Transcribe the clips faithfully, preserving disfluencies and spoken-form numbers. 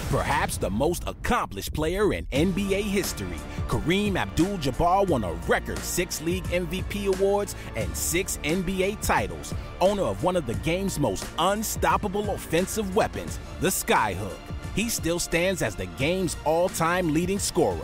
Perhaps the most accomplished player in N B A history, Kareem Abdul-Jabbar won a record six league M V P awards and six N B A titles, owner of one of the game's most unstoppable offensive weapons, the skyhook. He still stands as the game's all-time leading scorer.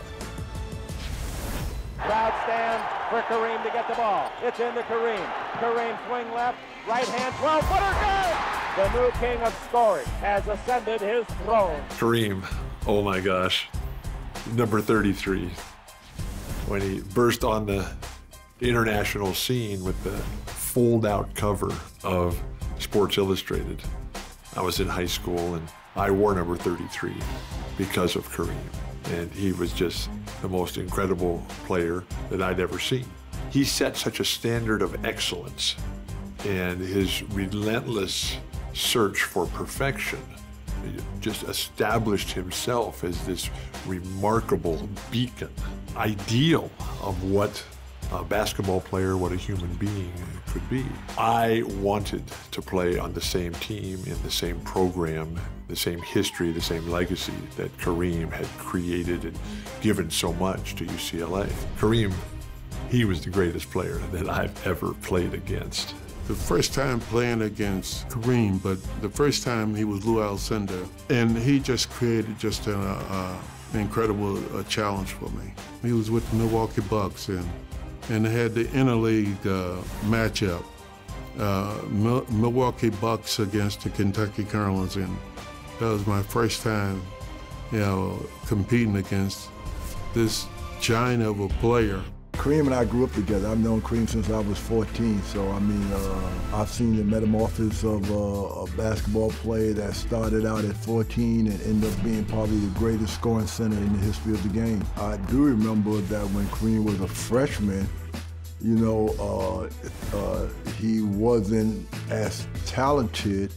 Crowd stands for Kareem to get the ball. It's into Kareem. Kareem swing left, right hand, twelve-footer good! The new king of scoring has ascended his throne. Kareem, oh my gosh, number thirty-three. When he burst on the international scene with the fold-out cover of Sports Illustrated. I was in high school and I wore number thirty-three because of Kareem. And he was just the most incredible player that I'd ever seen. He set such a standard of excellence, and his relentless search for perfection just established himself as this remarkable beacon, ideal of what a basketball player, what a human being could be. I wanted to play on the same team, in the same program, the same history, the same legacy that Kareem had created and given so much to U C L A. Kareem, he was the greatest player that I've ever played against. The first time playing against Kareem, but the first time he was Lou Alcindor, and he just created just an uh, incredible uh, challenge for me. He was with the Milwaukee Bucks, and and they had the interleague uh, matchup, uh, Mil Milwaukee Bucks against the Kentucky Colonels, and that was my first time, you know, competing against this giant of a player. Kareem and I grew up together. I've known Kareem since I was fourteen, so I mean, uh, I've seen the metamorphosis of uh, a basketball player that started out at fourteen and ended up being probably the greatest scoring center in the history of the game. I do remember that when Kareem was a freshman, you know, uh, uh, he wasn't as talented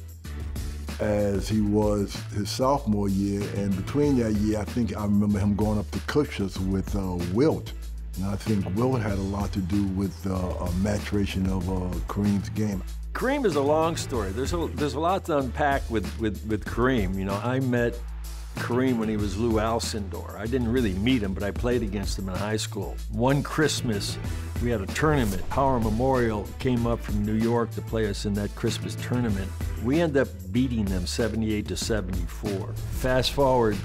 as he was his sophomore year, and between that year, I think I remember him going up to Coach's with uh, Wilt. And I think Wilt had a lot to do with uh, a maturation of uh, Kareem's game. Kareem is a long story. There's a, there's a lot to unpack with, with, with Kareem. You know, I met Kareem when he was Lou Alcindor. I didn't really meet him, but I played against him in high school. One Christmas, we had a tournament. Power Memorial came up from New York to play us in that Christmas tournament. We ended up beating them seventy-eight to seventy-four. Fast forward,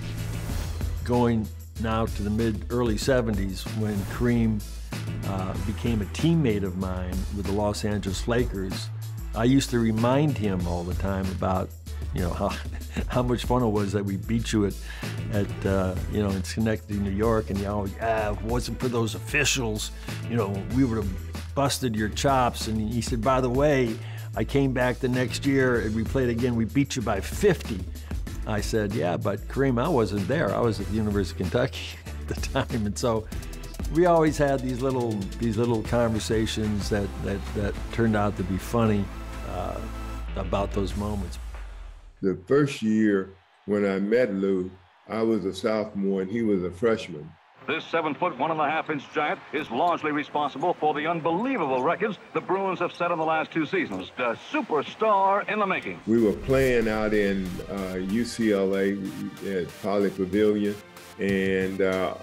going now to the mid early seventies when Kareem uh, became a teammate of mine with the Los Angeles Lakers. I used to remind him all the time about, you know, how how much fun it was that we beat you at at uh, you know, in Schenectady, New York, and you know, ah, if it wasn't for those officials, you know, we would have busted your chops. And he said, by the way, I came back the next year and we played again. We beat you by fifty. I said, yeah, but Kareem, I wasn't there. I was at the University of Kentucky at the time. And so we always had these little these little conversations that, that, that turned out to be funny uh, about those moments. The first year when I met Lou, I was a sophomore and he was a freshman. This seven-foot, one-and-a-half-inch giant is largely responsible for the unbelievable records the Bruins have set in the last two seasons. A superstar in the making. We were playing out in uh, U C L A at Poly Pavilion, and uh,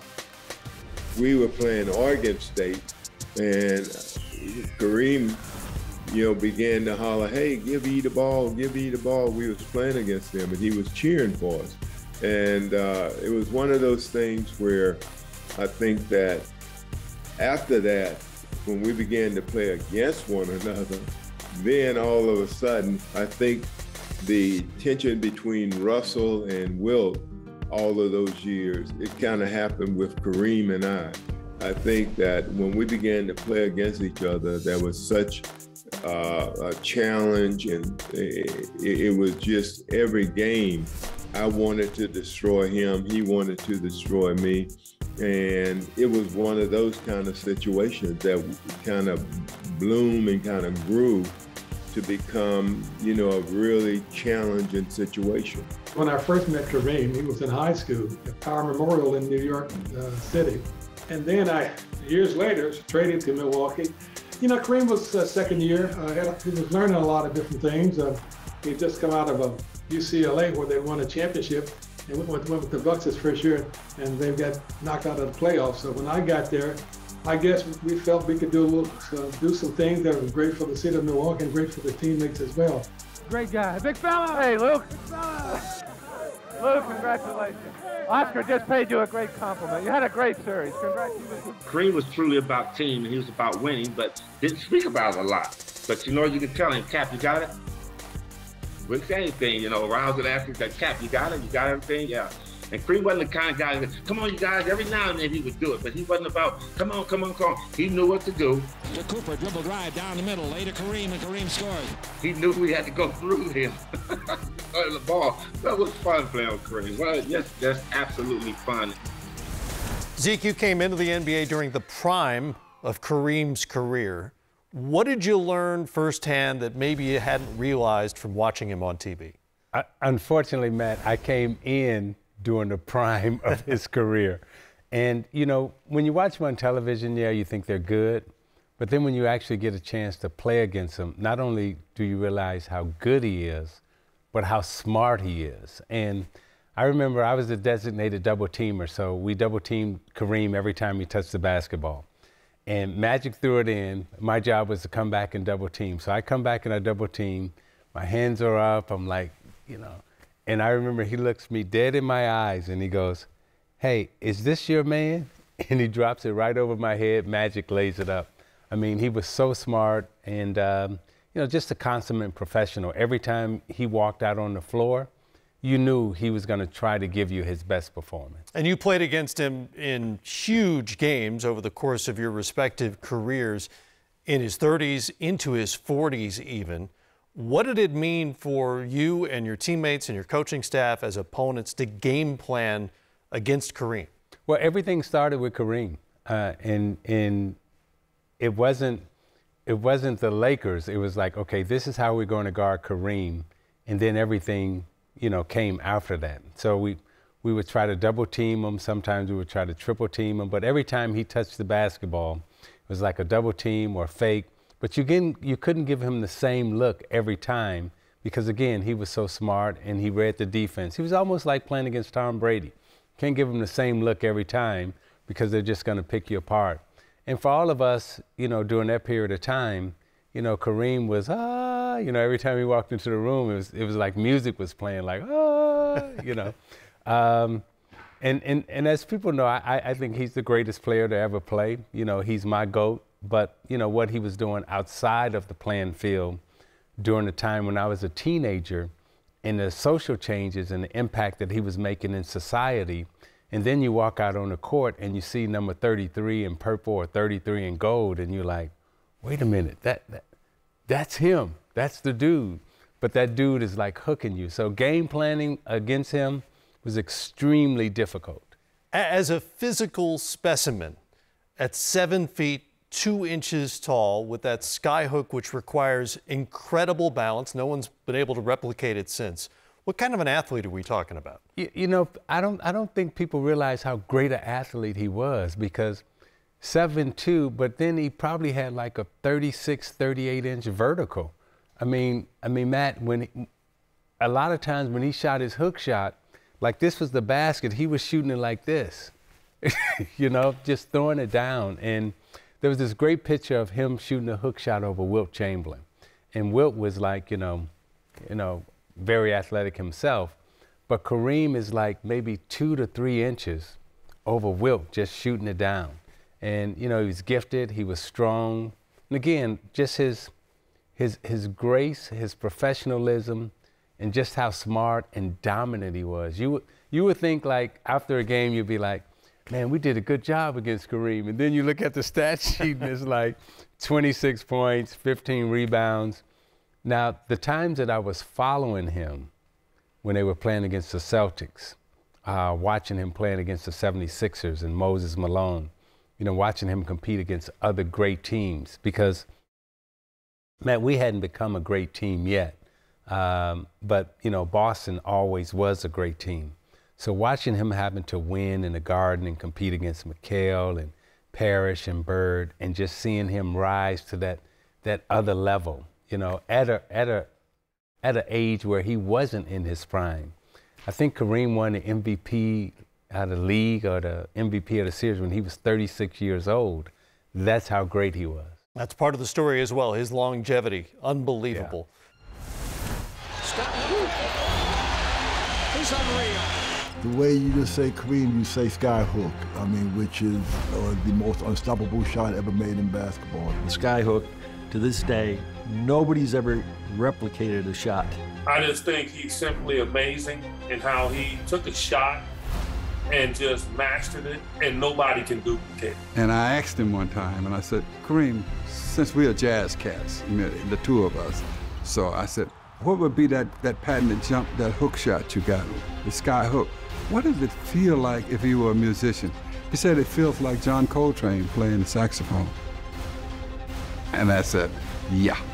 we were playing Oregon State, and Kareem, you know, began to holler, hey, give E the ball, give E the ball. We was playing against him, and he was cheering for us. And uh, it was one of those things where I think that after that, when we began to play against one another, then all of a sudden, I think the tension between Russell and Wilt, all of those years, it kind of happened with Kareem and I. I think that when we began to play against each other, there was such uh, a challenge, and it, it was just every game. I wanted to destroy him, he wanted to destroy me. And it was one of those kind of situations that kind of bloomed and kind of grew to become, you know, a really challenging situation. When I first met Kareem, he was in high school at Power Memorial in New York uh, City. And then I, years later, was traded to Milwaukee. You know, Kareem was uh, second year. Uh, he was learning a lot of different things. Uh, He had just come out of a U C L A where they won a championship, and went with, went with the Bucks his first year, and they got knocked out of the playoffs. So when I got there, I guess we felt we could do a little, uh, do some things that were great for the city of Milwaukee and great for the teammates as well. Great guy. Big fella. Hey, Luke. Big fella. Luke, congratulations. Oscar just paid you a great compliment. You had a great series. Congratulations. Kareem was truly about team, and he was about winning, but didn't speak about it a lot. But you know, you can tell him, Cap, you got it? With anything, you know, rounds and after that, Cap, you got it? You got everything? Yeah. And Kareem wasn't the kind of guy that, come on, you guys, every now and then he would do it, but he wasn't about, come on, come on, come on. He knew what to do. To Cooper, dribble drive down the middle, lay to Kareem, and Kareem scores. He knew we had to go through him. The ball. That was fun playing with Kareem. Well, yes, that's absolutely fun. Zeke, you came into the N B A during the prime of Kareem's career. What did you learn firsthand that maybe you hadn't realized from watching him on T V? I, unfortunately, Matt, I came in during the prime of his career. And, you know, when you watch him on television, yeah, you think they're good. But then when you actually get a chance to play against him, not only do you realize how good he is, but how smart he is. And I remember I was a designated double teamer, so we double teamed Kareem every time he touched the basketball. And Magic threw it in. My job was to come back and double team. So I come back and I double team. My hands are up. I'm like, you know. And I remember he looks me dead in my eyes and he goes, hey, is this your man? And he drops it right over my head. Magic lays it up. I mean, he was so smart and, um, you know, just a consummate professional. Every time he walked out on the floor, you knew he was going to try to give you his best performance. And you played against him in huge games over the course of your respective careers, in his thirties, into his forties even. What did it mean for you and your teammates and your coaching staff as opponents to game plan against Kareem? Well, everything started with Kareem, uh, and and it wasn't it wasn't the Lakers. It was like, okay, this is how we're going to guard Kareem, and then everything, you know, came after that. So we we would try to double team him. Sometimes we would try to triple team him. But every time he touched the basketball, it was like a double team or fake. But you again, you couldn't give him the same look every time because, again, he was so smart and he read the defense. He was almost like playing against Tom Brady. Can't give him the same look every time because they're just going to pick you apart. And for all of us, you know, during that period of time, you know, Kareem was, ah, you know, every time he walked into the room, it was it was like music was playing, like, ah, you know. Um, and, and, and as people know, I, I think he's the greatest player to ever play. You know, he's my GOAT. But, you know, what he was doing outside of the playing field during the time when I was a teenager and the social changes and the impact that he was making in society. And then you walk out on the court and you see number thirty-three in purple or thirty-three in gold. And you're like, wait a minute, that, that that's him. That's the dude. But that dude is like hooking you. So game planning against him was extremely difficult. As a physical specimen, at seven feet, two inches tall, with that sky hook, which requires incredible balance. No one's been able to replicate it since. What kind of an athlete are we talking about? You, you know, I don't, I don't think people realize how great an athlete he was because seven two, but then he probably had like a thirty-six, thirty-eight inch vertical. I mean, I mean, Matt, when he, a lot of times when he shot his hook shot, like this was the basket, he was shooting it like this, you know, just throwing it down. And there was this great picture of him shooting a hook shot over Wilt Chamberlain. And Wilt was like, you know, you know, very athletic himself. But Kareem is like maybe two to three inches over Wilt, just shooting it down. And, you know, he was gifted, he was strong. And again, just his, his, his grace, his professionalism, and just how smart and dominant he was. You, you would think like after a game, you'd be like, man, we did a good job against Kareem. And then you look at the stat sheet and it's like twenty-six points, fifteen rebounds. Now, the times that I was following him when they were playing against the Celtics, uh, watching him playing against the seventy-sixers and Moses Malone, you know, watching him compete against other great teams because, man, we hadn't become a great team yet. Um, but, you know, Boston always was a great team. So watching him having to win in the Garden and compete against McHale and Parrish and Bird and just seeing him rise to that that other level, you know, at a, at a at an age where he wasn't in his prime. I think Kareem won the M V P out of the league or the M V P of the series when he was thirty-six years old. That's how great he was. That's part of the story as well, his longevity. Unbelievable. Yeah. He's unreal. The way you just say Kareem, you say sky hook. I mean, which is uh, the most unstoppable shot ever made in basketball. The sky hook, to this day, nobody's ever replicated a shot. I just think he's simply amazing in how he took a shot and just mastered it, and nobody can duplicate it. And I asked him one time, and I said, Kareem, since we are jazz cats, you know, the two of us, so I said, what would be that, that patented jump, that hook shot you got, the sky hook? What does it feel like if you were a musician? He said it feels like John Coltrane playing the saxophone. And I said, yeah.